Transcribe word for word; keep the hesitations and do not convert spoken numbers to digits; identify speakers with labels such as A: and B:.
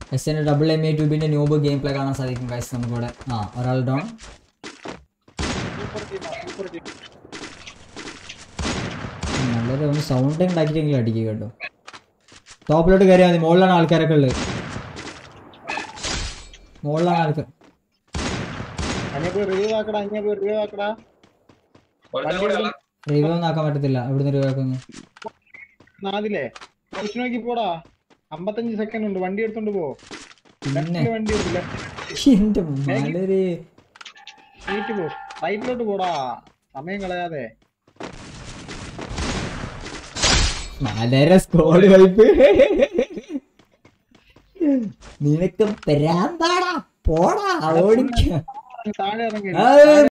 A: S N double M A ട്യൂബിന്റെ noob game play കാണാൻ സാധിക്കും ഗൈസ് നമുക്കിവിടെ. ആ ഒരാൾ ഡൗൺ. നല്ലത് ഒന്ന് സൗണ്ട് ഉണ്ടാക്കിയിട്ടെങ്കിലും അടിക്കുക കേട്ടോ. ടോപ്പിലോട്ട് കയറിയാൽ മതി. മുകളിലാണ് ആൾക്കാരൊക്കെ ഉള്ളത്. മുകളിലാണ് ആൾക്കാർ. റിവ്യൂ ഒന്നും ആക്കാൻ പറ്റത്തില്ല. എവിടുന്ന് റിവ്യൂ ആക്കുന്നു?
B: പോടാ അമ്പത്തഞ്ച് സെക്കൻഡ് ഉണ്ട്. വണ്ടി എടുത്തോണ്ട് പോ.
A: പിന്നെ
B: വണ്ടി എടുത്തില്ല.
A: എന്റെ വളരെ
B: പോ റൈറ്റിലോട്ട് പോടാ. സമയം കളയാതെ.
A: വളരെ സ്കോഡ് വൈപ്പ്. നിനക്ക് പ്രാന്താടാ. പോടാ ഓടിക്ക.
B: താഴെ ഇറങ്ങി